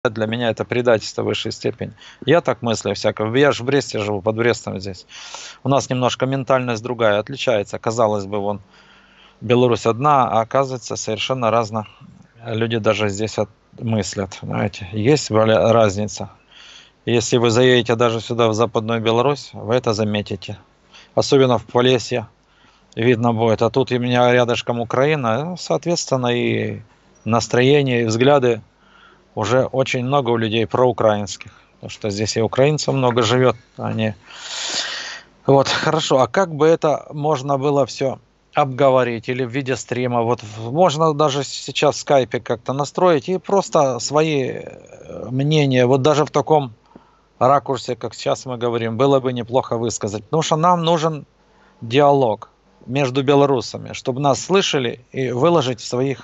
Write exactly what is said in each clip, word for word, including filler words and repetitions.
Для меня это предательство высшей степени. Я так мыслю всякого. Я же в Бресте живу, под Брестом здесь. У нас немножко ментальность другая, отличается. Казалось бы, вон Беларусь одна, а оказывается совершенно разно. Люди даже здесь от... мыслят, знаете. Есть разница. Если вы заедете даже сюда, в Западную Беларусь, вы это заметите. Особенно в Полесье видно будет. А тут у меня рядышком Украина, соответственно, и настроение, и взгляды уже очень много у людей проукраинских. Потому что здесь и украинцев много живет. Они... Вот, хорошо. А как бы это можно было все обговорить или в виде стрима? Вот можно даже сейчас в скайпе как-то настроить и просто свои мнения, вот даже в таком ракурсе, как сейчас мы говорим, было бы неплохо высказать. Потому что нам нужен диалог между белорусами, чтобы нас слышали и выложить в своих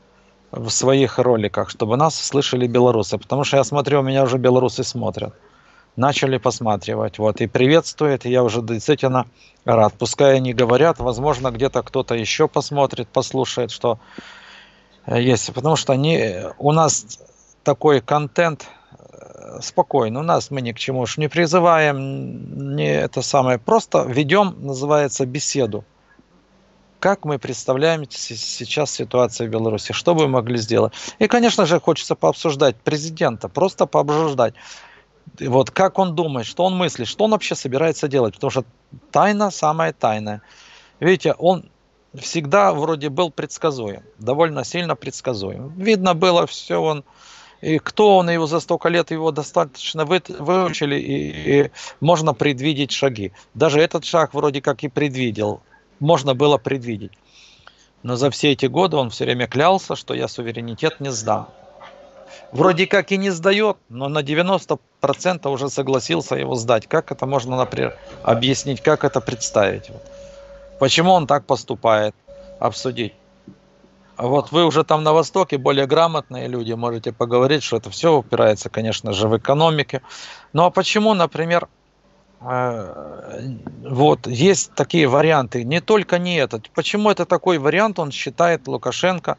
в своих роликах, чтобы нас слышали белорусы. Потому что я смотрю, у меня уже белорусы смотрят. Начали посматривать. Вот. И приветствует, и я уже действительно рад. Пускай они говорят, возможно, где-то кто-то еще посмотрит, послушает, что есть. Потому что они, у нас такой контент спокойно. У нас мы ни к чему уж не призываем, не это самое. Просто ведем, называется, беседу. Как мы представляем сейчас ситуацию в Беларуси, что бы мы могли сделать. И, конечно же, хочется пообсуждать президента, просто пообсуждать. Вот как он думает, что он мыслит, что он вообще собирается делать. Потому что тайна самая тайная. Видите, он всегда вроде был предсказуем, довольно сильно предсказуем. Видно было все, он, и кто он, его за столько лет его достаточно вы, выучили, и, и можно предвидеть шаги. Даже этот шаг вроде как и предвидел. Можно было предвидеть. Но за все эти годы он все время клялся, что я суверенитет не сдам. Вроде как и не сдает, но на девяносто процентов уже согласился его сдать. Как это можно, например, объяснить, как это представить? Почему он так поступает? Обсудить. Вот вы уже там на Востоке, более грамотные люди, можете поговорить, что это все упирается, конечно же, в экономике. Ну а почему, например, вот есть такие варианты, не только не этот. Почему это такой вариант, он считает Лукашенко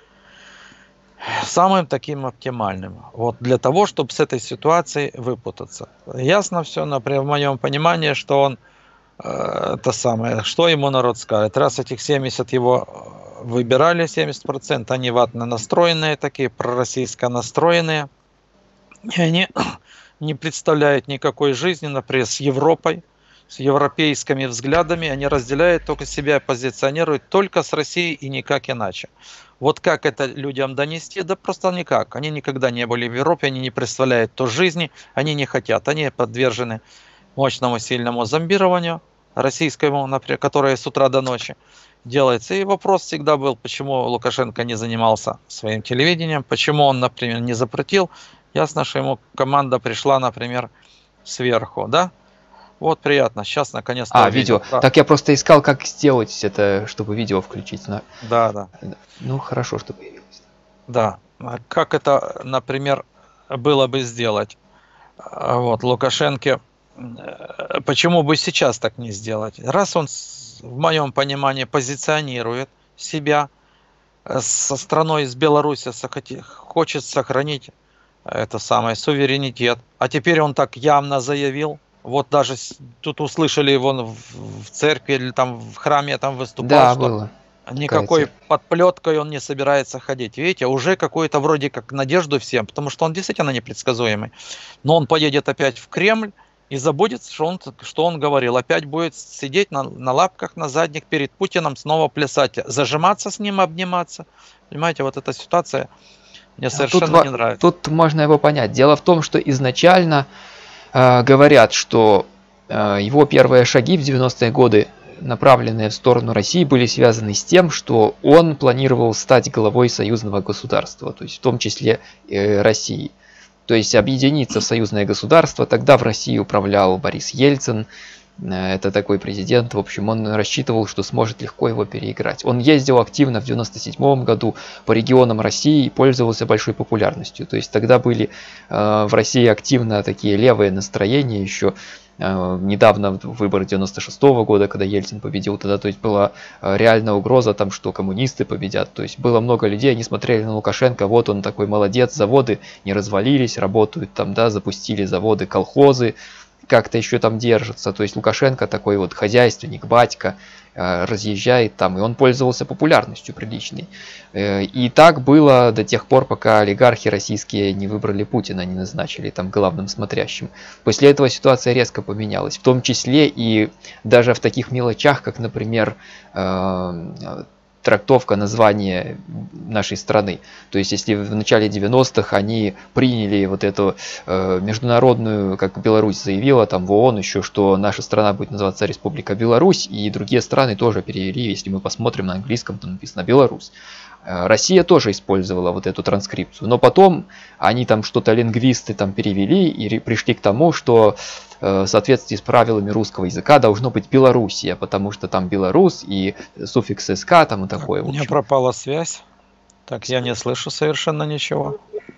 самым таким оптимальным? Вот для того, чтобы с этой ситуацией выпутаться. Ясно все, например, в моем понимании, что он э, это самое, что ему народ скажет. Раз этих семьдесят его выбирали, семьдесят процентов, они ватно настроенные такие, пророссийско настроенные. И они не представляют никакой жизни, например, с Европой, с европейскими взглядами. Они разделяют, только себя позиционируют только с Россией и никак иначе. Вот как это людям донести? Да просто никак. Они никогда не были в Европе, они не представляют той жизни, они не хотят. Они подвержены мощному, сильному зомбированию российскому, например, которое с утра до ночи делается. И вопрос всегда был, почему Лукашенко не занимался своим телевидением, почему он, например, не запретил. Ясно, что ему команда пришла, например, сверху, да? Вот приятно, сейчас наконец-то... А, видео. видео. Так я просто искал, как сделать это, чтобы видео включить. На... Да, да. Ну, хорошо, что появилось. Да. Как это, например, было бы сделать? Вот, Лукашенко... Почему бы сейчас так не сделать? Раз он, в моем понимании, позиционирует себя со страной, с Беларуси, хочет сохранить это самое суверенитет. А теперь он так явно заявил. Вот даже тут услышали его в церкви или там в храме там выступал, да, что было. никакой подплеткой он не собирается ходить. Видите, уже какую-то вроде как надежду всем, потому что он действительно непредсказуемый. Но он поедет опять в Кремль и забудется, что он, что он говорил. Опять будет сидеть на, на лапках, на задних перед Путиным, снова плясать, зажиматься с ним, обниматься. Понимаете, вот эта ситуация... Мне совершенно тут, не нравится. Тут можно его понять. Дело в том, что изначально э, говорят, что э, его первые шаги в девяностые годы, направленные в сторону России, были связаны с тем, что он планировал стать главой союзного государства, то есть в том числе э, России. То есть объединиться в союзное государство. Тогда в России управлял Борис Ельцин. Это такой президент, в общем, он рассчитывал, что сможет легко его переиграть. Он ездил активно в девяносто седьмом году по регионам России и пользовался большой популярностью. То есть тогда были э, в России активно такие левые настроения еще. Недавно выборы девяносто шестого года, когда Ельцин победил, тогда, то есть, была реальная угроза, там, что коммунисты победят. То есть было много людей, они смотрели на Лукашенко, вот он такой молодец, заводы не развалились, работают там, да, запустили заводы, колхозы, как-то еще там держатся. То есть Лукашенко такой вот хозяйственник, батька, разъезжает там, и он пользовался популярностью приличной. И так было до тех пор, пока олигархи российские не выбрали Путина, не назначили там главным смотрящим. После этого ситуация резко поменялась, в том числе и даже в таких мелочах, как, например, трактовка названия нашей страны. То есть, если в начале девяностых они приняли вот эту э, международную, как Беларусь заявила там в ООН еще, что наша страна будет называться Республика Беларусь, и другие страны тоже перевели, если мы посмотрим на английском, там написано Беларусь. Россия тоже использовала вот эту транскрипцию, но потом они там что-то лингвисты там перевели и пришли к тому, что в соответствии с правилами русского языка должно быть Белоруссия, потому что там Беларусь и суффикс СК там и такое. У меня пропала связь, так я не слышу совершенно ничего.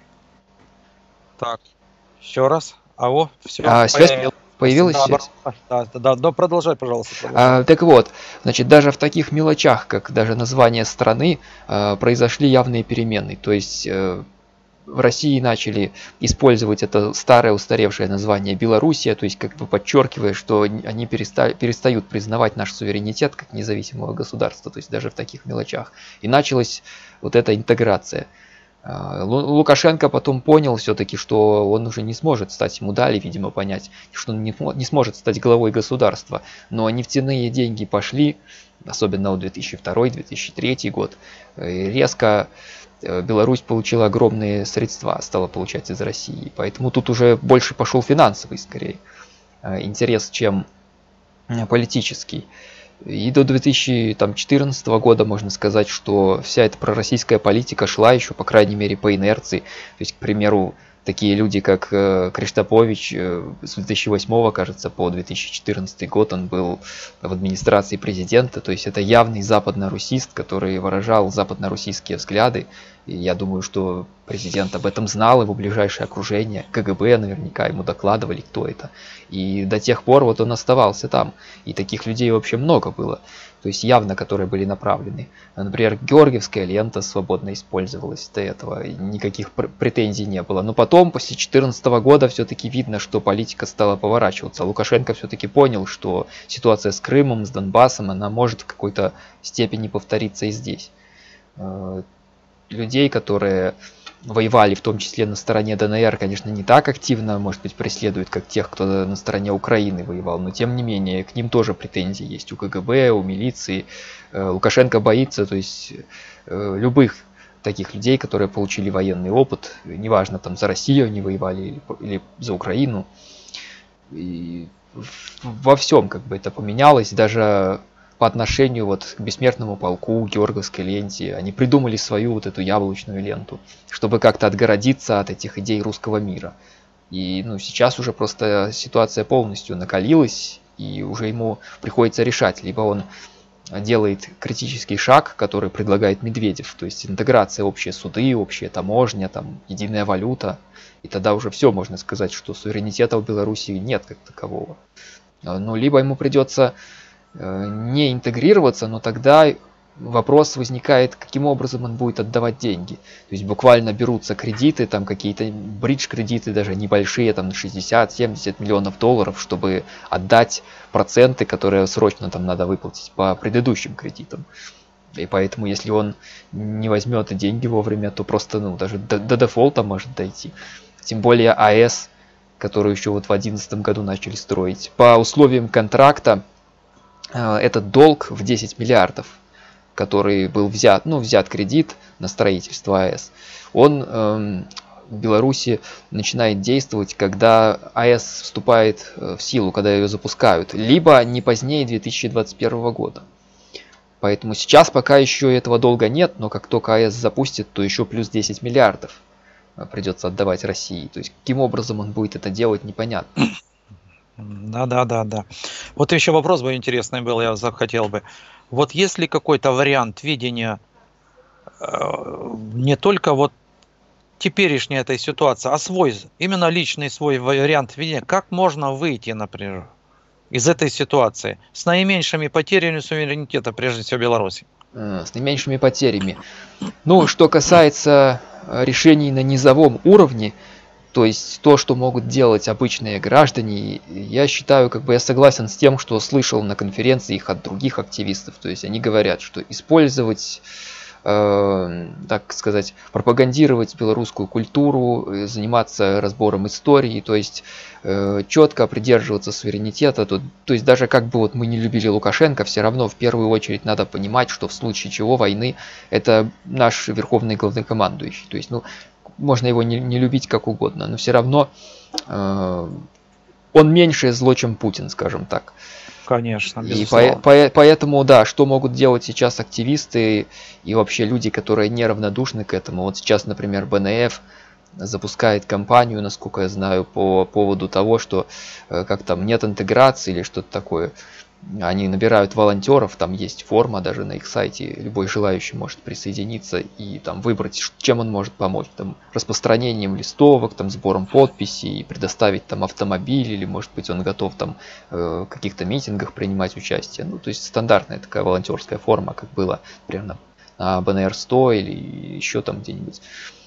Так, еще раз. Алло, все. А, связь появилась? Да, связь? Да, да, да, продолжай, пожалуйста. Продолжай. А, так вот, значит, даже в таких мелочах, как даже название страны, а, произошли явные перемены. То есть а, в России начали использовать это старое устаревшее название Белоруссия, то есть как бы подчеркивая, что они перестали, перестают признавать наш суверенитет как независимого государства, то есть даже в таких мелочах. И началась вот эта интеграция. Лукашенко потом понял все-таки, что он уже не сможет стать, ему дали, видимо, понять, что он не, не сможет стать главой государства. Но нефтяные деньги пошли, особенно в две тысячи второй — две тысячи третий год, и резко Беларусь получила огромные средства, стала получать из России. Поэтому тут уже больше пошел финансовый, скорее, интерес, чем политический. И до две тысячи четырнадцатого года можно сказать, что вся эта пророссийская политика шла еще, по крайней мере, по инерции. То есть, к примеру, такие люди, как Криштопович, с две тысячи восьмого, кажется, по две тысячи четырнадцатый год он был в администрации президента. То есть это явный западно-русист, который выражал западно-российские взгляды. И я думаю, что президент об этом знал, его ближайшее окружение, КГБ наверняка ему докладывали, кто это. И до тех пор вот он оставался там. И таких людей вообще много было. То есть явно, которые были направлены. Например, Георгиевская лента свободно использовалась до этого. И никаких претензий не было. Но потом, после две тысячи четырнадцатого года, все-таки видно, что политика стала поворачиваться. Лукашенко все-таки понял, что ситуация с Крымом, с Донбассом, она может в какой-то степени повториться и здесь. Людей, которые воевали, в том числе на стороне ДНР, конечно, не так активно, может быть, преследуют, как тех, кто на стороне Украины воевал, но тем не менее, к ним тоже претензии есть у КГБ, у милиции. Лукашенко боится, то есть любых таких людей, которые получили военный опыт, неважно, там за Россию они воевали или, или за Украину. И во всем как бы это поменялось, даже по отношению вот к бессмертному полку, Георгиевской ленте. Они придумали свою вот эту яблочную ленту, чтобы как-то отгородиться от этих идей русского мира. И ну, сейчас уже просто ситуация полностью накалилась, и уже ему приходится решать. Либо он делает критический шаг, который предлагает Медведев, то есть интеграция, общие суды, общая таможня, там, единая валюта. И тогда уже все, можно сказать, что суверенитета у Беларуси нет как такового. Ну, либо ему придется не интегрироваться, но тогда вопрос возникает, каким образом он будет отдавать деньги. То есть буквально берутся кредиты, там какие-то бридж-кредиты, даже небольшие, там шестьдесят-семьдесят миллионов долларов, чтобы отдать проценты, которые срочно там надо выплатить по предыдущим кредитам. И поэтому, если он не возьмет деньги вовремя, то просто ну, даже до, до дефолта может дойти. Тем более АЭС, которую еще вот в две тысячи одиннадцатом году начали строить. По условиям контракта этот долг в десять миллиардов, который был взят, ну, взят кредит на строительство АЭС, он эм, в Беларуси начинает действовать, когда АЭС вступает в силу, когда ее запускают, либо не позднее две тысячи двадцать первого года. Поэтому сейчас пока еще этого долга нет, но как только АЭС запустит, то еще плюс десять миллиардов придется отдавать России. То есть каким образом он будет это делать, непонятно. Да, да, да, да. Вот еще вопрос бы интересный был, я захотел бы. Вот есть ли какой-то вариант видения э, не только вот теперешней этой ситуации, а свой, именно личный свой вариант видения, как можно выйти, например, из этой ситуации с наименьшими потерями суверенитета, прежде всего, Беларуси? С наименьшими потерями. Ну, что касается решений на низовом уровне, то есть то, что могут делать обычные граждане, я считаю, как бы я согласен с тем, что слышал на конференциях от других активистов. То есть они говорят, что использовать, э, так сказать, пропагандировать белорусскую культуру, заниматься разбором истории, то есть э, четко придерживаться суверенитета. То, то есть даже как бы вот мы не любили Лукашенко, все равно в первую очередь надо понимать, что в случае чего войны это наш верховный главнокомандующий. То есть, ну, можно его не, не любить как угодно, но все равно э, он меньшее зло, чем Путин, скажем так. Конечно, и по, по, поэтому, да, что могут делать сейчас активисты и вообще люди, которые неравнодушны к этому. Вот сейчас, например, бэ эн эф запускает кампанию, насколько я знаю, по поводу того, что э, как там нет интеграции или что-то такое. Они набирают волонтеров, там есть форма даже на их сайте, любой желающий может присоединиться и там выбрать, чем он может помочь, там распространением листовок, там сбором подписей, предоставить там автомобиль, или может быть он готов там э, в каких-то митингах принимать участие. Ну, то есть стандартная такая волонтерская форма, как было, например, на бэ эн эр сто или еще там где-нибудь.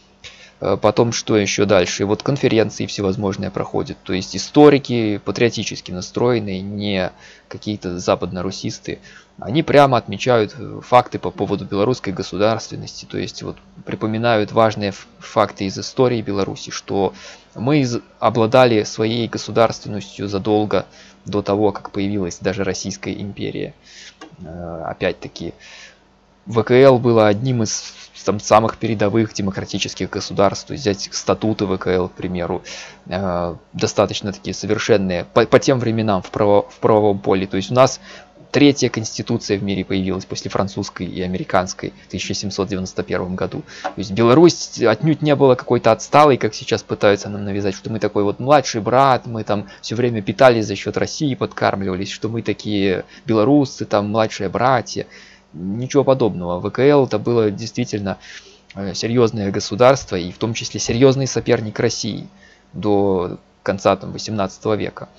Потом, что еще дальше? И вот конференции всевозможные проходят. То есть историки патриотически настроенные, не какие-то западно-русисты, они прямо отмечают факты по поводу белорусской государственности. То есть вот припоминают важные факты из истории Беларуси, что мы обладали своей государственностью задолго до того, как появилась даже Российская империя. Опять-таки, вэ ка эл было одним из там, самых передовых демократических государств. То есть взять статуты вэ ка эл, к примеру, э, достаточно такие совершенные по, по тем временам в, право, в правовом поле. То есть у нас третья конституция в мире появилась после французской и американской в тысяча семьсот девяносто первом году. То есть Беларусь отнюдь не была какой-то отсталой, как сейчас пытаются нам навязать, что мы такой вот младший брат, мы там все время питались за счет России, подкармливались, что мы такие белорусы, там младшие братья. Ничего подобного. вэ ка эл это было действительно серьезное государство, и в том числе серьезный соперник России до конца там, восемнадцатого века.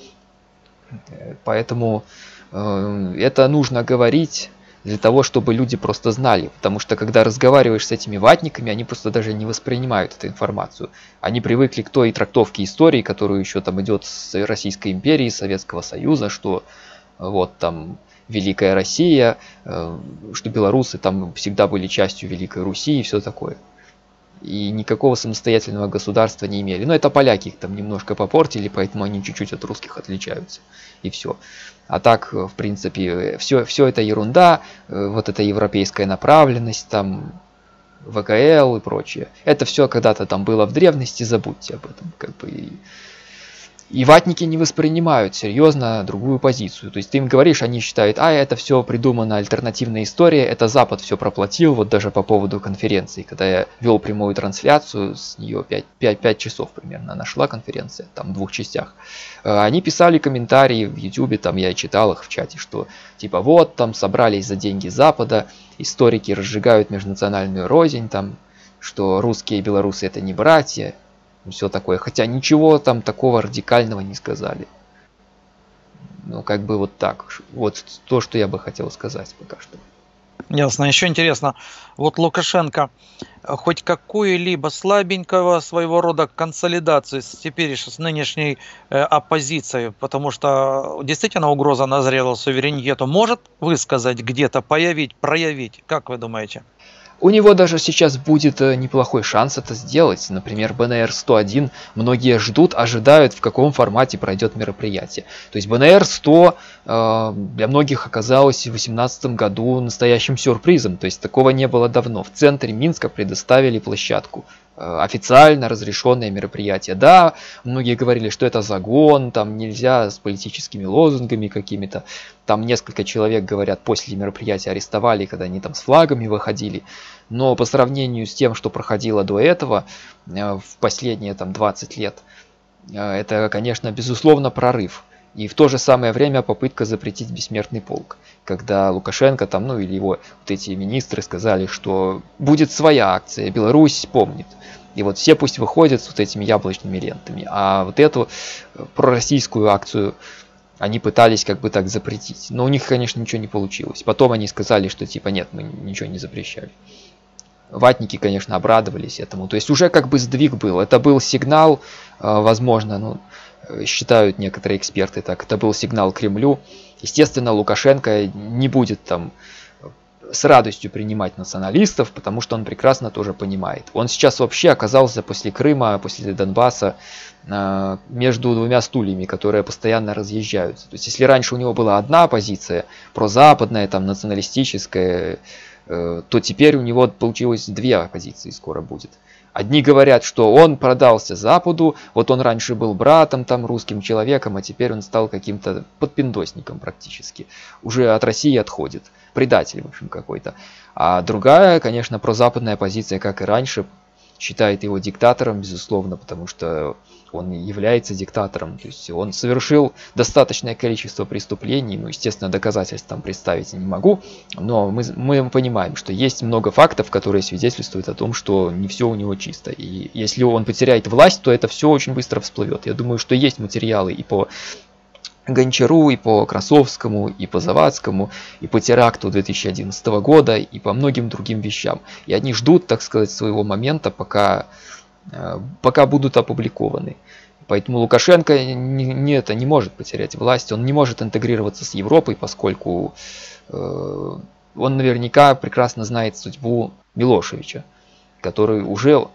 Поэтому э, это нужно говорить для того, чтобы люди просто знали. Потому что когда разговариваешь с этими ватниками, они просто даже не воспринимают эту информацию. Они привыкли к той трактовке истории, которую еще там идет с Российской империи, Советского Союза, что вот там Великая Россия, что белорусы там всегда были частью Великой Руси и все такое. И никакого самостоятельного государства не имели. Но это поляки их там немножко попортили, поэтому они чуть-чуть от русских отличаются. И все. А так, в принципе, все, все это ерунда, вот эта европейская направленность, там вэ ка эл и прочее. Это все когда-то там было в древности, забудьте об этом. Как бы. И ватники не воспринимают серьезно другую позицию. То есть ты им говоришь, они считают, а это все придумана альтернативная история, это Запад все проплатил, вот даже по поводу конференции, когда я вел прямую трансляцию, с нее пять часов примерно нашла конференция, там в двух частях. Они писали комментарии в ютубе, там я читал их в чате, что типа вот там собрались за деньги Запада, историки разжигают межнациональную рознь, там, что русские и белорусы это не братья. Все такое, хотя ничего там такого радикального не сказали. Ну, как бы вот так. Вот то, что я бы хотел сказать пока что. Ясно. Еще интересно, вот Лукашенко хоть какую-либо слабенького своего рода консолидацию с теперь с нынешней э, оппозицией, потому что действительно угроза назрела суверенитету, может высказать где-то, появить, проявить? Как вы думаете? У него даже сейчас будет неплохой шанс это сделать. Например, бэ эн эр сто один многие ждут, ожидают, в каком формате пройдет мероприятие. То есть бэ эн эр сто э, для многих оказалось в две тысячи восемнадцатом году настоящим сюрпризом. То есть такого не было давно. В центре Минска предоставили площадку. Э, официально разрешенное мероприятие. Да, многие говорили, что это загон, там нельзя с политическими лозунгами какими-то. Там несколько человек, говорят, после мероприятия арестовали, когда они там с флагами выходили. Но по сравнению с тем, что проходило до этого, в последние там двадцать лет, это, конечно, безусловно прорыв. И в то же самое время попытка запретить бессмертный полк. Когда Лукашенко там, ну или его вот эти министры сказали, что будет своя акция, Беларусь помнит. И вот все пусть выходят с вот этими яблочными лентами. А вот эту пророссийскую акцию они пытались как бы так запретить. Но у них, конечно, ничего не получилось. Потом они сказали, что типа нет, мы ничего не запрещали. Ватники, конечно, обрадовались этому. То есть уже как бы сдвиг был. Это был сигнал, возможно, ну, считают некоторые эксперты так, это был сигнал Кремлю. Естественно, Лукашенко не будет там с радостью принимать националистов, потому что он прекрасно тоже понимает. Он сейчас вообще оказался после Крыма, после Донбасса между двумя стульями, которые постоянно разъезжаются. То есть если раньше у него была одна позиция, прозападная, там, националистическая, то теперь у него получилось две оппозиции скоро будет. Одни говорят, что он продался Западу, вот он раньше был братом, там, русским человеком, а теперь он стал каким-то подпиндосником практически. Уже от России отходит. Предатель, в общем, какой-то. А другая, конечно, прозападная позиция, как и раньше, считает его диктатором, безусловно, потому что он является диктатором. То есть он совершил достаточное количество преступлений, ну, естественно, доказательств там представить я не могу, но мы, мы понимаем, что есть много фактов, которые свидетельствуют о том, что не все у него чисто. И если он потеряет власть, то это все очень быстро всплывет. Я думаю, что есть материалы и по Гончару, и по Красовскому, и по Завадскому, и по теракту две тысячи одиннадцатого года, и по многим другим вещам. И они ждут, так сказать, своего момента, пока, пока будут опубликованы. Поэтому Лукашенко не, не, это, не может потерять власть, он не может интегрироваться с Европой, поскольку э, он наверняка прекрасно знает судьбу Милошевича, который уже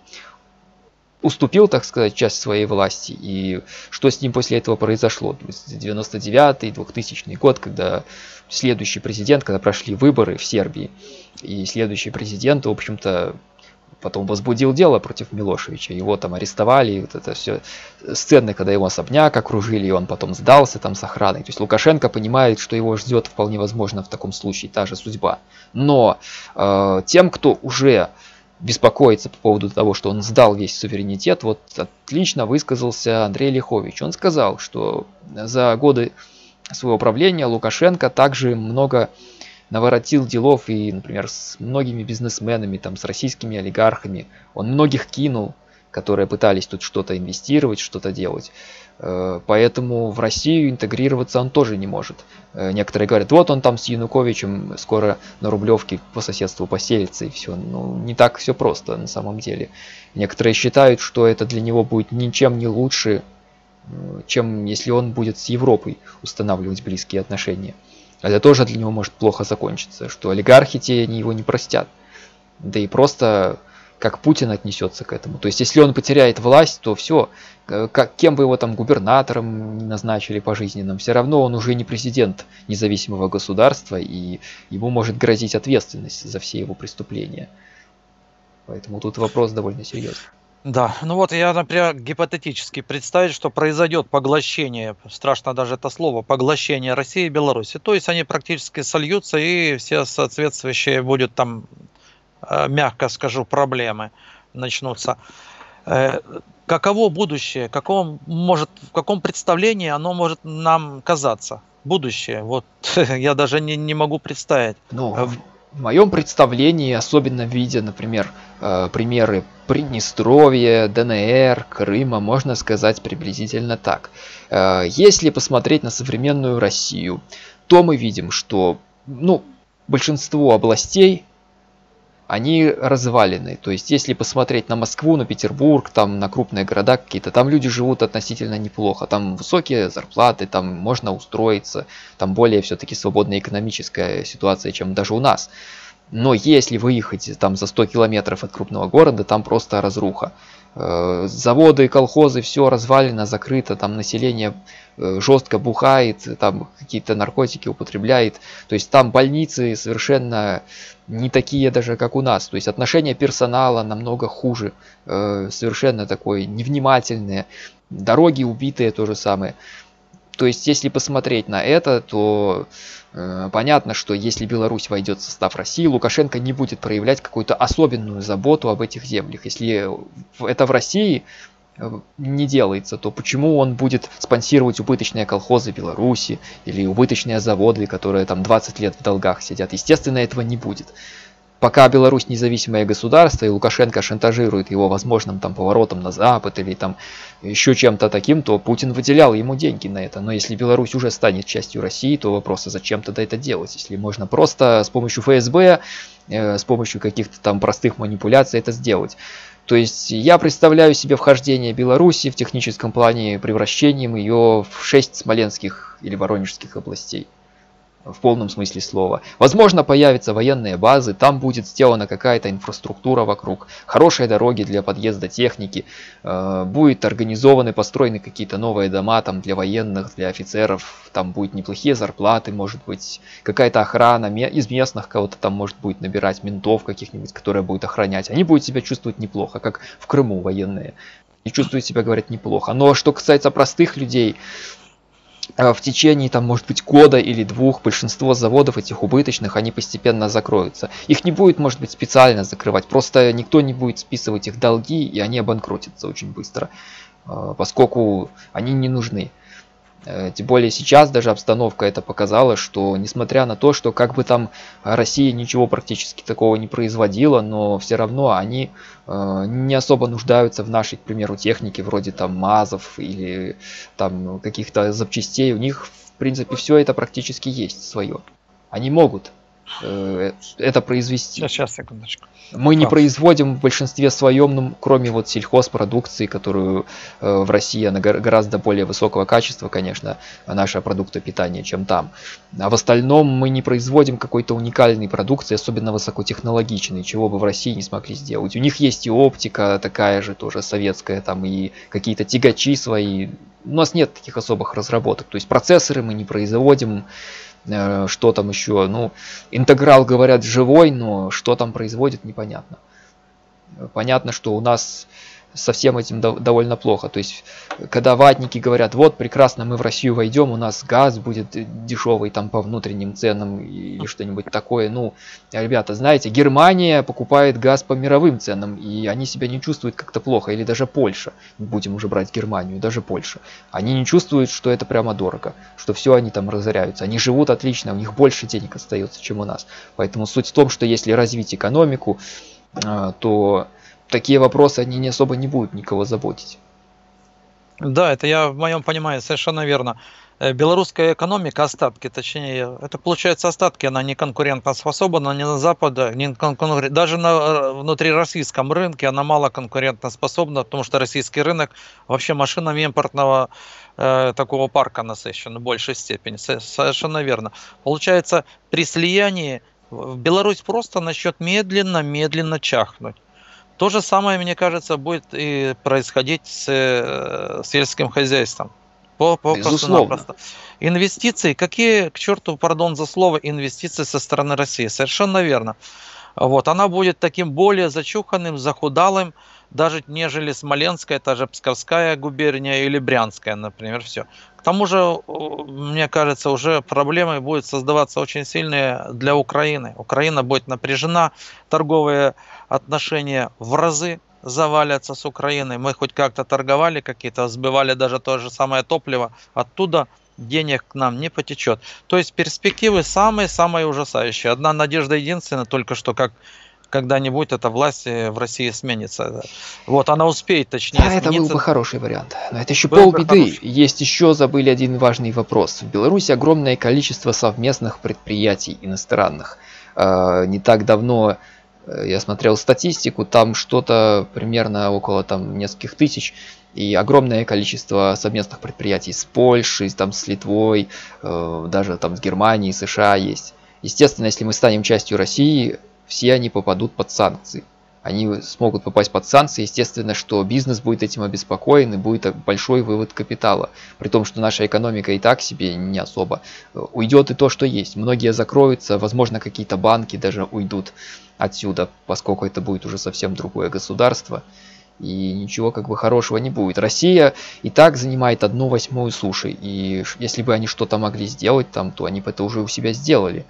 уступил, так сказать, часть своей власти. И что с ним после этого произошло? девяносто девятый, двухтысячный год, когда следующий президент, когда прошли выборы в Сербии, и следующий президент, в общем-то, потом возбудил дело против Милошевича. Его там арестовали, вот это все сцены, когда его особняк окружили, и он потом сдался там с охраной. То есть Лукашенко понимает, что его ждет вполне возможно в таком случае та же судьба. Но э, тем, кто уже беспокоится по поводу того, что он сдал весь суверенитет, вот отлично высказался Андрей Лихович. Он сказал, что за годы своего правления Лукашенко также много наворотил делов и, например, с многими бизнесменами, там, с российскими олигархами. Он многих кинул, которые пытались тут что-то инвестировать, что-то делать. Поэтому в Россию интегрироваться он тоже не может. Некоторые говорят, вот он там с Януковичем скоро на Рублевке по соседству поселится и все. Ну, не так все просто на самом деле. Некоторые считают, что это для него будет ничем не лучше, чем если он будет с Европой устанавливать близкие отношения. Это тоже для него может плохо закончиться, что олигархи те его не простят. Да и просто как Путин отнесется к этому. То есть, если он потеряет власть, то все, как, кем бы его там губернатором не назначили пожизненным, все равно он уже не президент независимого государства, и ему может грозить ответственность за все его преступления. Поэтому тут вопрос довольно серьезный. Да, ну вот я, например, гипотетически представить, что произойдет поглощение, страшно даже это слово, поглощение России и Беларуси. То есть они практически сольются, и все соответствующие будут там, мягко скажу, проблемы начнутся. Каково будущее? Каково может, в каком представлении оно может нам казаться? Будущее. Вот я даже не, не могу представить. Ну, в моем представлении, особенно видя, например, примеры Приднестровья, ДНР, Крыма, можно сказать приблизительно так. Если посмотреть на современную Россию, то мы видим, что, ну, большинство областей, они развалены. То есть, если посмотреть на Москву, на Петербург, там, на крупные города какие-то, там люди живут относительно неплохо. Там высокие зарплаты, там можно устроиться, там более все-таки свободная экономическая ситуация, чем даже у нас. Но если выехать там за сто километров от крупного города, там просто разруха. Заводы, колхозы, все развалено, закрыто, там население жестко бухает, там какие-то наркотики употребляет. То есть там больницы совершенно не такие даже, как у нас. То есть отношение персонала намного хуже, совершенно такое невнимательное. Дороги убитые, то же самое. То есть если посмотреть на это, то э, понятно, что если Беларусь войдет в состав России, Лукашенко не будет проявлять какую-то особенную заботу об этих землях. Если это в России не делается, то почему он будет спонсировать убыточные колхозы Беларуси или убыточные заводы, которые там двадцать лет в долгах сидят? Естественно, этого не будет. пока Беларусь независимое государство, и Лукашенко шантажирует его возможным там поворотом на Запад или там еще чем-то таким, то Путин выделял ему деньги на это. Но если Беларусь уже станет частью России, то вопрос, а зачем тогда это делать? Если можно просто с помощью эф эс бэ, э, с помощью каких-то там простых манипуляций это сделать. То есть я представляю себе вхождение Беларуси в техническом плане превращением ее в шесть смоленских или воронежских областей. В полном смысле слова. Возможно, появятся военные базы, там будет сделана какая-то инфраструктура вокруг, хорошие дороги для подъезда техники, э, будет организованы, построены какие-то новые дома там для военных, для офицеров, там будут неплохие зарплаты, может быть, какая-то охрана, из местных кого-то там может будет набирать, ментов каких-нибудь, которые будут охранять. Они будут себя чувствовать неплохо, как в Крыму военные. И чувствуют себя, говорят, неплохо. Но что касается простых людей, в течение, там, может быть, года или двух большинство заводов этих убыточных, они постепенно закроются. Их не будет, может быть, специально закрывать, просто никто не будет списывать их долги, и они обанкротятся очень быстро, поскольку они не нужны. Тем более сейчас даже обстановка это показала, что несмотря на то, что как бы там Россия ничего практически такого не производила, но все равно они э, не особо нуждаются в нашей, к примеру, технике, вроде там МАЗов или там каких-то запчастей. У них, в принципе, все это практически есть свое. Они могут э, это произвести. Сейчас, сейчас, секундочку. Мы не производим в большинстве своем, ну, кроме вот сельхозпродукции, которую э, в России она гораздо более высокого качества, конечно, наша продукты питания, чем там. А в остальном мы не производим какой-то уникальной продукции, особенно высокотехнологичной, чего бы в России не смогли сделать. У них есть и оптика такая же, тоже советская, там и какие-то тягачи свои. У нас нет таких особых разработок. То есть процессоры мы не производим. Что там еще? Ну, интеграл, говорят, живой, но что там производит, непонятно. Понятно, что у нас со всем этим довольно плохо. То есть, когда ватники говорят, вот, прекрасно, мы в Россию войдем, у нас газ будет дешевый там по внутренним ценам или что-нибудь такое. Ну, ребята, знаете, Германия покупает газ по мировым ценам, и они себя не чувствуют как-то плохо. Или даже Польша, будем уже брать Германию, даже Польша. Они не чувствуют, что это прямо дорого, что все они там разоряются. Они живут отлично, у них больше денег остается, чем у нас. Поэтому суть в том, что если развить экономику, то такие вопросы, они не особо не будут никого заботить. Да, это я в моем понимании совершенно верно. Белорусская экономика, остатки, точнее, это получается остатки, она не конкурентоспособна ни на Западе, ни конкур... даже на внутрироссийском рынке она мало конкурентоспособна, потому что российский рынок вообще машинами импортного э, такого парка насыщен в большей степени, совершенно верно. Получается, при слиянии Беларусь просто начнет медленно-медленно чахнуть. То же самое, мне кажется, будет и происходить с э, сельским хозяйством. По, по, Безусловно. Инвестиции, какие, к черту, пардон за слово, инвестиции со стороны России? Совершенно верно. Вот, она будет таким более зачуханным, захудалым, даже нежели Смоленская, та же Псковская губерния или Брянская, например, все. К тому же, мне кажется, уже проблемы будут создаваться очень сильные для Украины. Украина будет напряжена, торговые отношения в разы завалятся с Украиной. Мы хоть как-то торговали, какие-то сбывали даже то же самое топливо, оттуда денег к нам не потечет. То есть перспективы самые-самые ужасающие. Одна надежда единственная, только что как когда-нибудь эта власть в России сменится. Вот, она успеет, точнее, да, смениться. это был бы хороший вариант. Но это еще Был полбеды. Есть еще, забыли один важный вопрос. В Беларуси огромное количество совместных предприятий иностранных. Не так давно я смотрел статистику, там что-то примерно около там нескольких тысяч. И огромное количество совместных предприятий с Польшей, там, с Литвой, даже там с Германией, США есть. Естественно, если мы станем частью России, все они попадут под санкции. Они смогут попасть под санкции, естественно, что бизнес будет этим обеспокоен и будет большой вывод капитала. При том, что наша экономика и так себе не особо. Уйдет и то, что есть. Многие закроются, возможно, какие-то банки даже уйдут отсюда, поскольку это будет уже совсем другое государство. И ничего как бы хорошего не будет. Россия и так занимает одну восьмую суши. И если бы они что-то могли сделать там, то они бы это уже у себя сделали.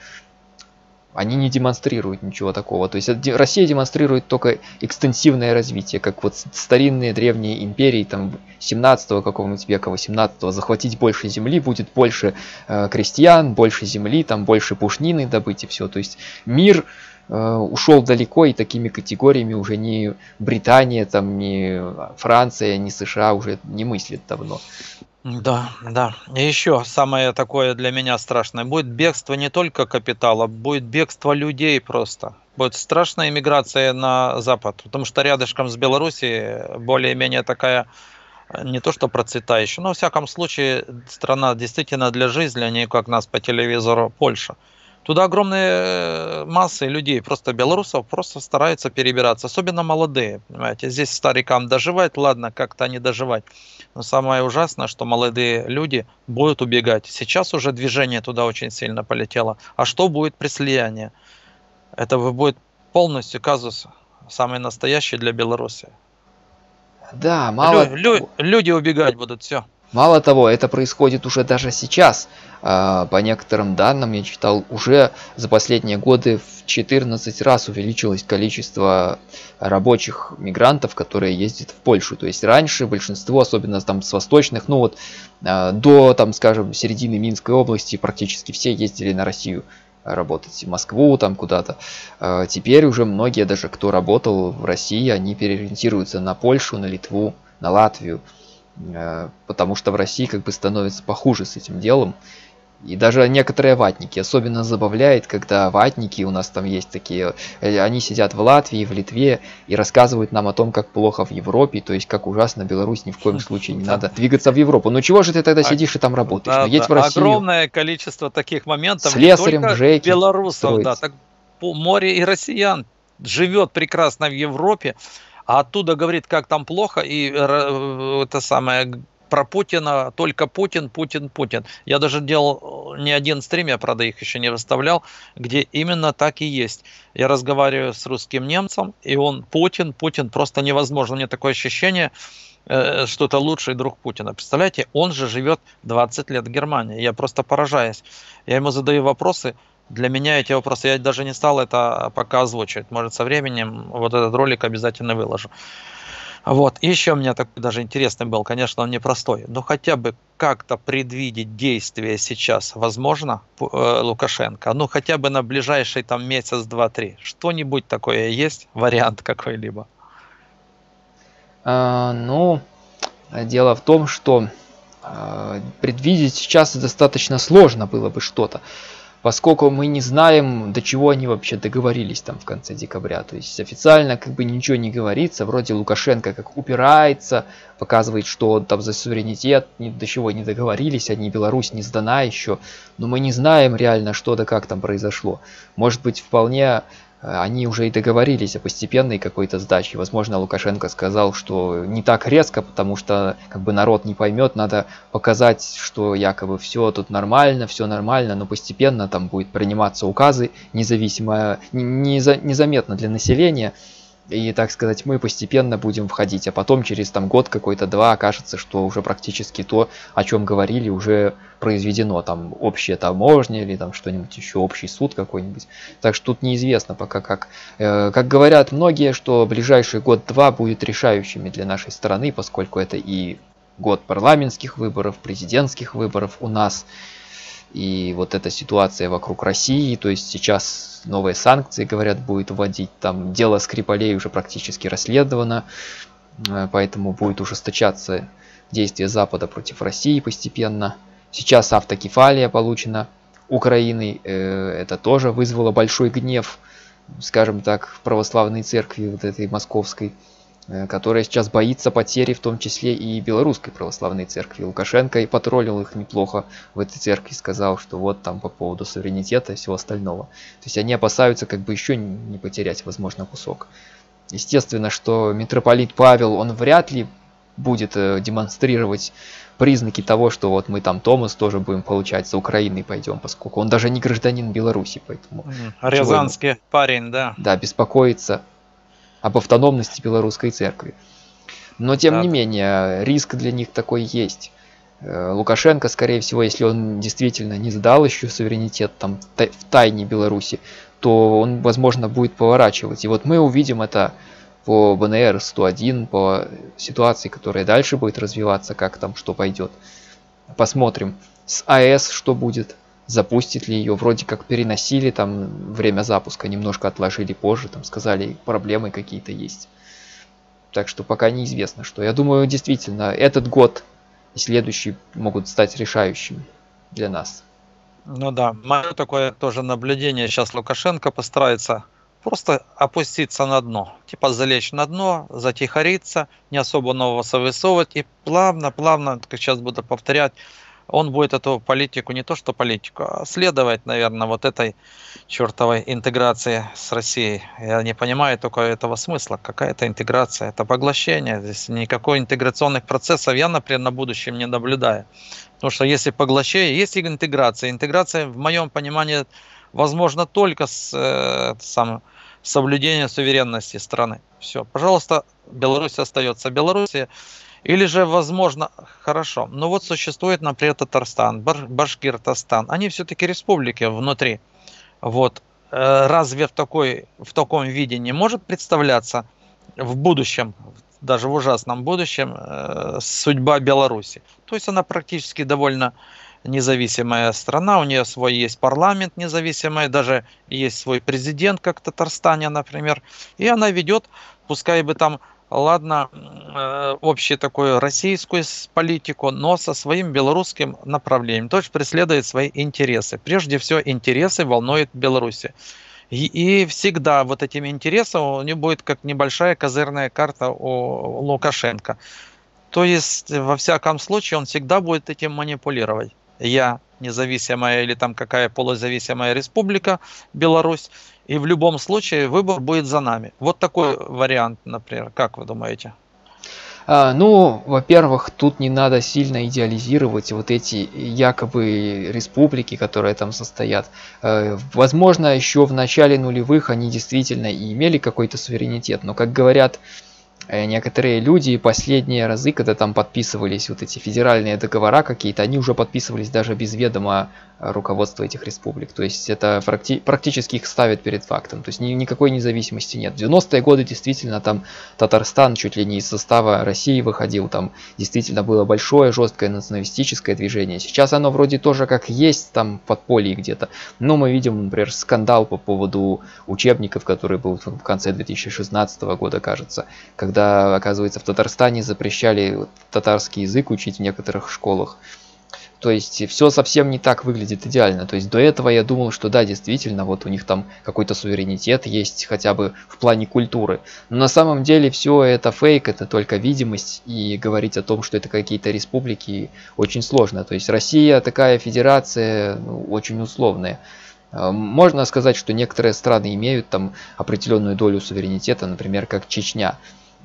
Они не демонстрируют ничего такого. То есть Россия демонстрирует только экстенсивное развитие, как вот старинные древние империи там семнадцатого какого-нибудь века, восемнадцатого. Захватить больше земли, будет больше э, крестьян, больше земли, там больше пушнины добыть и все. То есть мир ушел далеко, и такими категориями уже ни Британия, там, ни Франция, ни США уже не мыслят давно. Да, да. И еще самое такое для меня страшное. Будет бегство не только капитала, будет бегство людей просто. Будет страшная иммиграция на Запад, потому что рядышком с Белоруссией более-менее такая, не то что процветающая, но во всяком случае страна действительно для жизни, а не как нас по телевизору Польша. Туда огромные массы людей, просто белорусов, просто стараются перебираться, особенно молодые, понимаете. Здесь старикам доживать, ладно, как-то не доживать. Но самое ужасное, что молодые люди будут убегать. Сейчас уже движение туда очень сильно полетело. А что будет при слиянии? Это будет полностью казус самый настоящий для Беларуси. Да, мало... Лю- лю- люди убегать будут, все. Мало того, это происходит уже даже сейчас. По некоторым данным, я читал, уже за последние годы в четырнадцать раз увеличилось количество рабочих мигрантов, которые ездят в Польшу. То есть раньше большинство, особенно там с восточных, ну вот до, там, скажем, середины Минской области практически все ездили на Россию работать, в Москву там куда-то. Теперь уже многие, даже кто работал в России, они переориентируются на Польшу, на Литву, на Латвию. Потому что в России как бы становится похуже с этим делом. И даже некоторые ватники особенно забавляет, когда ватники, у нас там есть такие, они сидят в Латвии, в Литве и рассказывают нам о том, как плохо в Европе, то есть как ужасно Беларусь, ни в коем случае не надо двигаться в Европу. Ну чего же ты тогда сидишь и там работаешь? Да, Ну, едь да. в Россию. Огромное количество таких моментов. Слесарем не только в ЖЭКе белорусов, строить. да, так по- море и россиян живет прекрасно в Европе, а оттуда говорит, как там плохо, и э, это самое про Путина, только Путин, Путин, Путин. Я даже делал не один стрим, я, правда, их еще не выставлял, где именно так и есть. Я разговариваю с русским немцем, и он Путин, Путин, просто невозможно. У меня такое ощущение, э, что это лучший друг Путина. Представляете, он же живет двадцать лет в Германии. Я просто поражаюсь. Я ему задаю вопросы. Для меня эти вопросы, я даже не стал это пока озвучивать. Может, со временем вот этот ролик обязательно выложу. Вот, и еще у меня такой даже интересный был, конечно, он непростой, но хотя бы как-то предвидеть действия сейчас возможно э, Лукашенко, ну хотя бы на ближайший там месяц, два, три, что-нибудь такое есть, вариант какой-либо? А, ну, дело в том, что а, предвидеть сейчас достаточно сложно было бы что-то, поскольку мы не знаем, до чего они вообще договорились там в конце декабря. То есть официально как бы ничего не говорится, вроде Лукашенко как упирается, показывает, что он там за суверенитет, ни до чего не договорились, они Беларусь не сдана еще, но мы не знаем реально, что да как там произошло. Может быть, вполне они уже и договорились о постепенной какой-то сдаче. Возможно, Лукашенко сказал, что не так резко, потому что как бы народ не поймет, надо показать, что якобы все тут нормально, все нормально, но постепенно там будет приниматься указы, независимо, незаметно для населения. И, так сказать, мы постепенно будем входить, а потом через там год какой-то два окажется, что уже практически то, о чем говорили, уже произведено. Там общая таможня или там что-нибудь еще, общий суд какой-нибудь. Так что тут неизвестно пока как. Э, как говорят многие, что ближайший год-два будет решающими для нашей страны, поскольку это и год парламентских выборов, президентских выборов у нас. И вот эта ситуация вокруг России, то есть сейчас новые санкции, говорят, будет вводить, там дело Скрипалей уже практически расследовано, поэтому будет ужесточаться действия Запада против России постепенно. Сейчас автокефалия получена Украиной, это тоже вызвало большой гнев, скажем так, в православной церкви, вот этой московской, которая сейчас боится потери, в том числе и белорусской православной церкви. Лукашенко и потроллил их неплохо в этой церкви, сказал, что вот там по поводу суверенитета и всего остального. То есть они опасаются как бы еще не потерять, возможно, кусок. Естественно, что митрополит Павел, он вряд ли будет демонстрировать признаки того, что вот мы там Томас тоже будем получать, за Украиной пойдем, поскольку он даже не гражданин Беларуси, поэтому... Рязанский ему, парень, да. Да, беспокоится об автономности белорусской церкви. Но тем да. не менее, риск для них такой есть. Лукашенко, скорее всего, если он действительно не сдал еще суверенитет там в тайне Беларуси, то он, возможно, будет поворачивать. И вот мы увидим это по бэ эн эр сто один, по ситуации, которая дальше будет развиваться, как там что пойдет. Посмотрим. С а эс что будет. запустит ли ее. Вроде как переносили там время запуска, немножко отложили позже, там сказали, проблемы какие-то есть. Так что пока неизвестно, что. Я думаю, действительно, этот год и следующий могут стать решающими для нас. Ну да, мое такое тоже наблюдение. Сейчас Лукашенко постарается просто опуститься на дно. Типа залечь на дно, затихариться, не особо нового высовывать. И плавно-плавно, как сейчас буду повторять, он будет эту политику, не то что политику, а следовать, наверное, вот этой чертовой интеграции с Россией. Я не понимаю только этого смысла. Какая это интеграция? Это поглощение. Здесь никакой интеграционных процессов я, например, на будущем не наблюдаю. Потому что если поглощение, есть интеграция. Интеграция, в моем понимании, возможно только с э, сам, соблюдением суверенности страны. Все, пожалуйста, Беларусь остается Белоруссией. Или же, возможно, хорошо. Но вот существует, например, Татарстан, Баш, Башкиртостан. Они все-таки республики внутри. Вот. Разве в, такой, в таком виде не может представляться в будущем, даже в ужасном будущем, судьба Беларуси? То есть она практически довольно независимая страна, у нее свой есть парламент независимый, даже есть свой президент, как в Татарстане, например. И она ведет, пускай бы там, ладно, общую такую российскую политику, но со своим белорусским направлением. То есть преследует свои интересы. Прежде всего, интересы волнуют Беларуси. И, и всегда вот этим интересом у него будет как небольшая козырная карта у Лукашенко. То есть, во всяком случае, он всегда будет этим манипулировать. Я независимая или там какая полузависимая республика Беларусь, и в любом случае выбор будет за нами. Вот такой вариант, например. Как вы думаете? А, ну, во-первых, тут не надо сильно идеализировать вот эти якобы республики, которые там состоят. Э, возможно, еще в начале нулевых они действительно и имели какой-то суверенитет, но, как говорят некоторые люди, последние разы, когда там подписывались вот эти федеральные договора какие-то, они уже подписывались даже без ведома руководства этих республик. То есть это практи практически их ставят перед фактом. То есть ни никакой независимости нет. В девяностые годы действительно там Татарстан чуть ли не из состава России выходил. Там действительно было большое жесткое националистическое движение. Сейчас оно вроде тоже как есть там в подполье где-то. Но мы видим, например, скандал по поводу учебников, который был в конце две тысячи шестнадцатого года, кажется, когда Когда, оказывается, в Татарстане запрещали татарский язык учить в некоторых школах. То есть все совсем не так выглядит идеально. То есть до этого я думал, что да, действительно, вот у них там какой-то суверенитет есть хотя бы в плане культуры. Но на самом деле все это фейк, это только видимость. И говорить о том, что это какие-то республики, очень сложно. То есть Россия такая федерация, ну, очень условная. Можно сказать, что некоторые страны имеют там определенную долю суверенитета, например, как Чечня.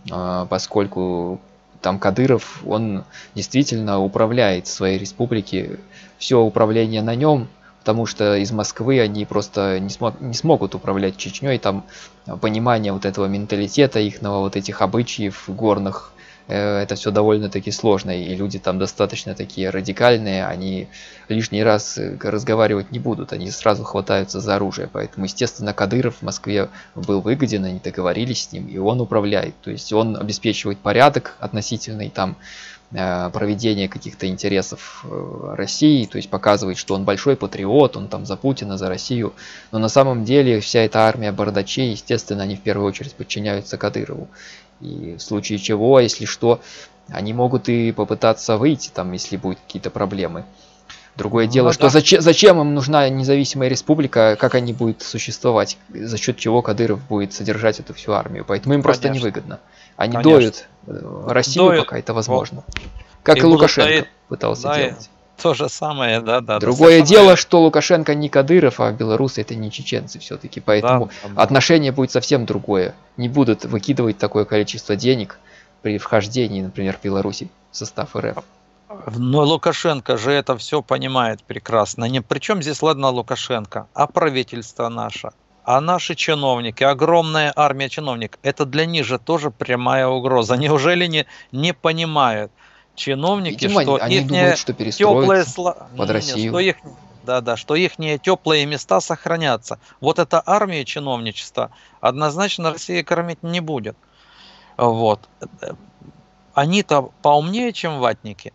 Поскольку там Кадыров, он действительно управляет своей республикой, все управление на нем, потому что из Москвы они просто не, смог, не смогут управлять Чечней, там понимание вот этого менталитета ихного, вот этих обычаев горных, это все довольно-таки сложно, и люди там достаточно такие радикальные, они лишний раз разговаривать не будут, они сразу хватаются за оружие, поэтому, естественно, Кадыров в Москве был выгоден, они договорились с ним, и он управляет, то есть он обеспечивает порядок относительный там проведение каких-то интересов России, то есть показывает, что он большой патриот, он там за Путина, за Россию, но на самом деле вся эта армия бардачей, естественно, они в первую очередь подчиняются Кадырову. И в случае чего, если что, они могут и попытаться выйти, там, если будут какие-то проблемы. Другое ну, дело, да. что зачем, зачем им нужна независимая республика, как они будут существовать, за счет чего Кадыров будет содержать эту всю армию. Поэтому им Конечно. просто невыгодно. Они Конечно. доют Россию, доют. пока это возможно. Как и, и Лукашенко доить. пытался да, делать. То же самое, да, да. Другое дело, самое... что Лукашенко не Кадыров, а белорусы это не чеченцы все-таки, поэтому да, да. отношение будет совсем другое. Не будут выкидывать такое количество денег при вхождении, например, в Беларуси в состав РФ. Но Лукашенко же это все понимает прекрасно. Не причем здесь, ладно, Лукашенко, а правительство наше, а наши чиновники, огромная армия чиновников, это для них же тоже прямая угроза. Неужели не, не понимают? Чиновники, Видимо, что они их думают, что теплые под Россию. Что их, да, да, что их теплые места сохранятся. Вот эта армия чиновничества однозначно Россия кормить не будет. Вот. Они-то поумнее, чем ватники.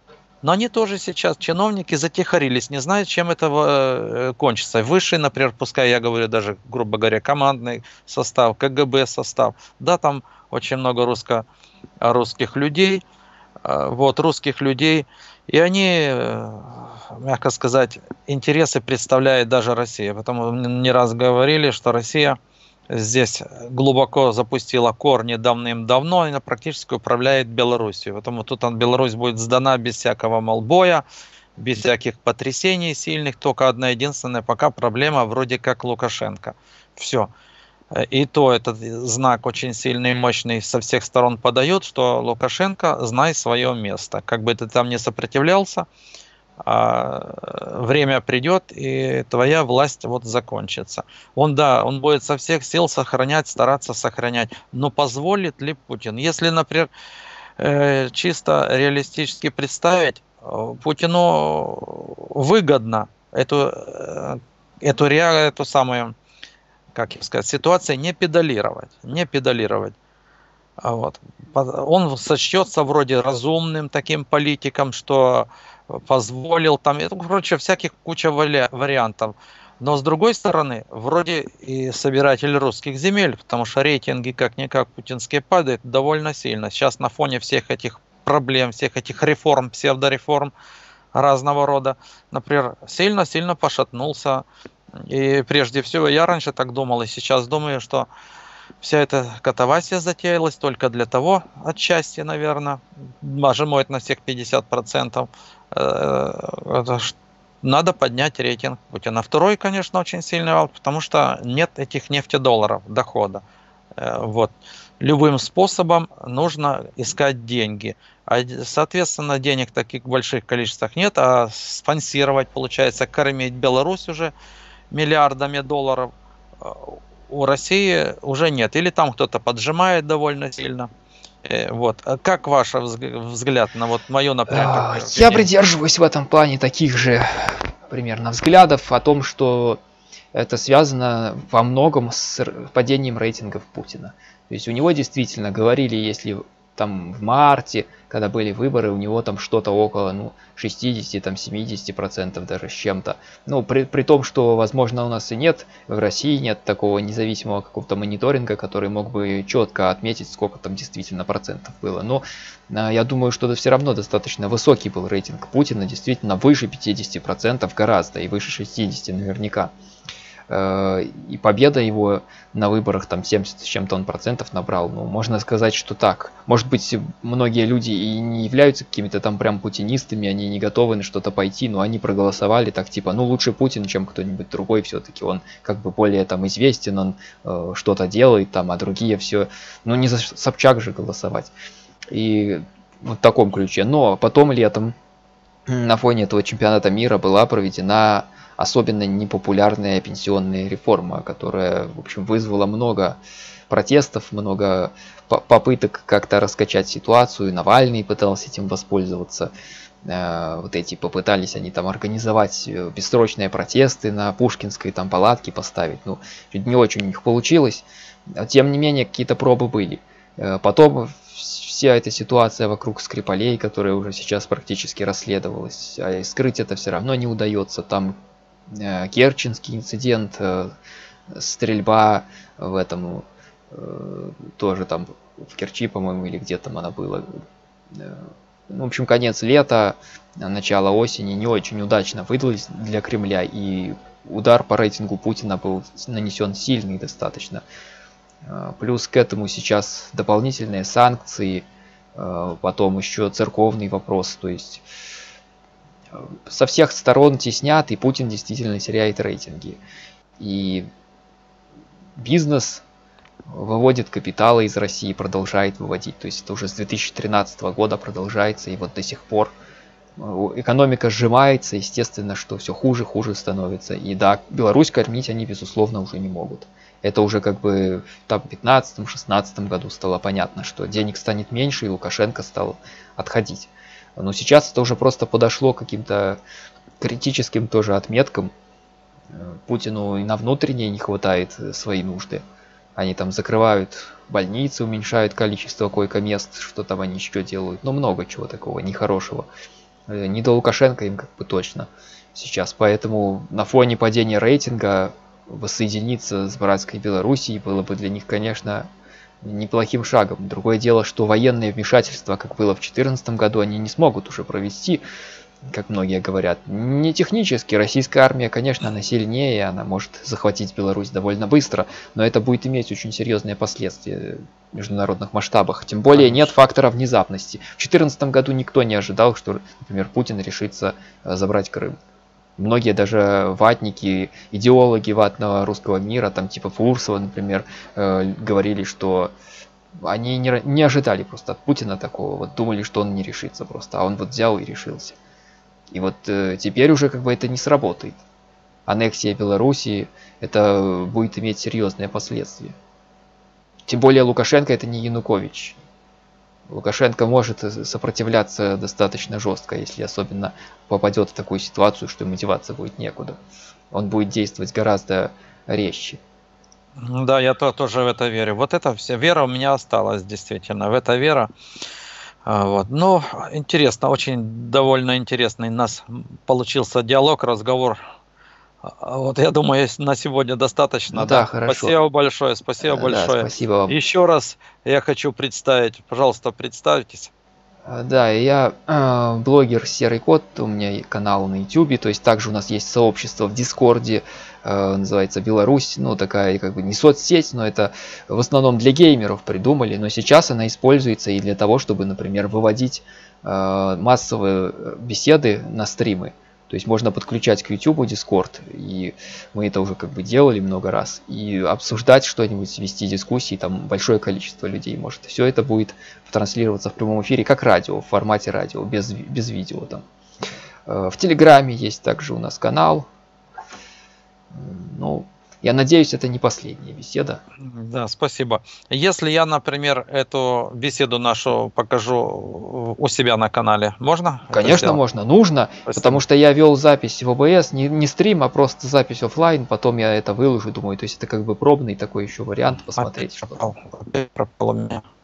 Но они тоже сейчас, чиновники, затихарились, не знают, чем это э, кончится. Высший, например, пускай я говорю даже, грубо говоря, командный состав, ка гэ бэ состав, да, там очень много русско, русских людей, э, вот, русских людей, и они, э, мягко сказать, интересы представляет даже Россия. Потому не раз говорили, что Россия здесь глубоко запустила корни давным-давно и практически управляет Белоруссией. Поэтому тут он, Беларусь будет сдана без всякого молбоя, без всяких потрясений сильных. Только одна единственная пока проблема вроде как Лукашенко. Все. И то этот знак очень сильный и мощный со всех сторон подает, что Лукашенко, знай свое место. Как бы ты там не сопротивлялся, время придет, и твоя власть вот закончится. Он, да, он будет со всех сил сохранять, стараться сохранять. Но позволит ли Путин? Если, например, чисто реалистически представить, Путину выгодно эту, эту, эту самую, как сказать, ситуацию не педалировать. Не педалировать. Вот. Он сочтется вроде разумным таким политиком, что позволил там, это, короче, всяких куча вариантов. Но с другой стороны, вроде и собиратель русских земель, потому что рейтинги как-никак путинские падают довольно сильно. Сейчас на фоне всех этих проблем, всех этих реформ, псевдореформ разного рода, например, сильно-сильно пошатнулся. И прежде всего, я раньше так думал, и сейчас думаю, что вся эта катавасия затеялась только для того, отчасти, наверное, нажимает на всех пятьдесят процентов, надо поднять рейтинг Путина. Второй, конечно, очень сильный вал, потому что нет этих нефтедолларов дохода. Вот. Любым способом нужно искать деньги. А, соответственно, денег в таких больших количествах нет, а спонсировать, получается, кормить Беларусь уже миллиардами долларов у России уже нет. Или там кто-то поджимает довольно сильно. Вот. Как ваш взгляд на вот мою, например? Я придерживаюсь в этом плане таких же примерно взглядов о том, что это связано во многом с падением рейтингов Путина. То есть у него действительно говорили, если там в марте, когда были выборы, у него там что-то около ну, шестидесяти-семидесяти процентов даже с чем-то. Ну, при, при том, что, возможно, у нас и нет, в России нет такого независимого какого-то мониторинга, который мог бы четко отметить, сколько там действительно процентов было. Но э, я думаю, что это все равно достаточно высокий был рейтинг Путина, действительно выше пятидесяти процентов гораздо, и выше шестидесяти наверняка. И победа его на выборах, там семьдесят с чем-то он процентов набрал, ну, можно сказать, что так. Может быть, многие люди и не являются какими-то там прям путинистами, они не готовы на что-то пойти, но они проголосовали так, типа, ну, лучше Путин, чем кто-нибудь другой, все-таки он как бы более там известен, он э, что-то делает там, а другие все, ну, не за Собчак же голосовать. И вот в таком ключе. Но потом летом на фоне этого чемпионата мира была проведена особенно непопулярная пенсионная реформа, которая, в общем, вызвала много протестов, много попыток как-то раскачать ситуацию. Навальный пытался этим воспользоваться. Вот эти попытались они там организовать бессрочные протесты на Пушкинской, там палатки поставить. Ну, чуть не очень у них получилось. Тем не менее, какие-то пробы были. Потом вся эта ситуация вокруг Скрипалей, которая уже сейчас практически расследовалась, а скрыть это все равно не удается. Там Керченский инцидент, стрельба в этом тоже там в Керчи, по-моему, или где там она была. В общем, конец лета, начало осени не очень удачно выдалось для Кремля, и удар по рейтингу Путина был нанесен сильный достаточно. Плюс к этому сейчас дополнительные санкции, потом еще церковный вопрос, то есть со всех сторон теснят, и Путин действительно теряет рейтинги. И бизнес выводит капиталы из России, продолжает выводить. То есть это уже с две тысячи тринадцатого года продолжается, и вот до сих пор экономика сжимается, естественно, что все хуже, хуже становится. И да, Беларусь кормить они, безусловно, уже не могут. Это уже как бы там в пятнадцатом-шестнадцатом году стало понятно, что денег станет меньше, и Лукашенко стал отходить. Но сейчас это уже просто подошло к каким-то критическим тоже отметкам. Путину и на внутренней не хватает своей нужды. Они там закрывают больницы, уменьшают количество койко-мест, что там они еще делают. Но много чего такого нехорошего. Не до Лукашенко им как бы точно сейчас. Поэтому на фоне падения рейтинга воссоединиться с братской Белоруссией было бы для них, конечно, неплохим шагом. Другое дело, что военное вмешательство, как было в две тысячи четырнадцатом году, они не смогут уже провести, как многие говорят. Не технически. Российская армия, конечно, она сильнее, она может захватить Беларусь довольно быстро, но это будет иметь очень серьезные последствия в международных масштабах. Тем более нет фактора внезапности. В две тысячи четырнадцатом году никто не ожидал, что, например, Путин решится забрать Крым. Многие даже ватники, идеологи ватного русского мира, там типа Фурсова, например, э, говорили, что они не, не ожидали просто от Путина такого, вот думали, что он не решится просто, а он вот взял и решился. И вот э, теперь уже как бы это не сработает. Аннексия Белоруссии, это будет иметь серьезные последствия. Тем более Лукашенко это не Янукович. Лукашенко может сопротивляться достаточно жестко, если особенно попадет в такую ситуацию, что ему деваться будет некуда. Он будет действовать гораздо резче. Да, я то, тоже в это верю. Вот эта вся вера у меня осталась, действительно. В это вера. Вот. Ну, интересно, очень довольно интересный у нас получился диалог, разговор. Вот, я думаю, на сегодня достаточно. Ну, да, да, хорошо. Спасибо большое, спасибо Да, большое. спасибо вам. Еще раз я хочу представить, пожалуйста, представьтесь. Да, я э, блогер Серый Кот, у меня канал на ютубе, то есть также у нас есть сообщество в Дискорде, э, называется Беларусь, ну такая как бы не соцсеть, но это в основном для геймеров придумали, но сейчас она используется и для того, чтобы, например, выводить э, массовые беседы на стримы. То есть можно подключать к YouTube Discord, и мы это уже как бы делали много раз, и обсуждать что-нибудь, вести дискуссии, там большое количество людей может. Все это будет транслироваться в прямом эфире, как радио, в формате радио, без, без видео там. В Телеграме есть также у нас канал. Ну, я надеюсь, это не последняя беседа. Да, спасибо. Если я, например, эту беседу нашу покажу у себя на канале, можно? Конечно, можно, нужно, спасибо. Потому что я вел запись в о бэ эс, не, не стрим, а просто запись офлайн, потом я это выложу, думаю, то есть это как бы пробный такой еще вариант посмотреть. Опять пропал, опять пропал у меня.